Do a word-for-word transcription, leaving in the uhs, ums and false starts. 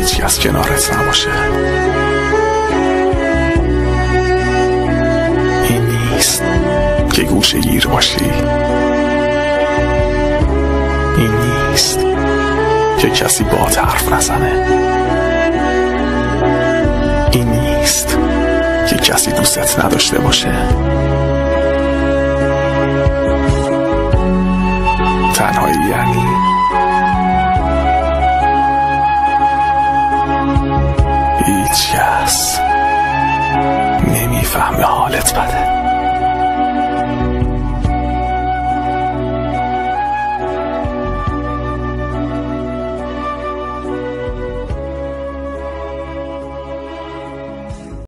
هیچ کس کنارت نباشه. این نیست که گوشه گیر باشی. این نیست که کسی باهات حرف نزنه. این نیست که کسی دوستت نداشته باشه. تنهایی یعنی هیچ کس نمیفهمه حالت بده.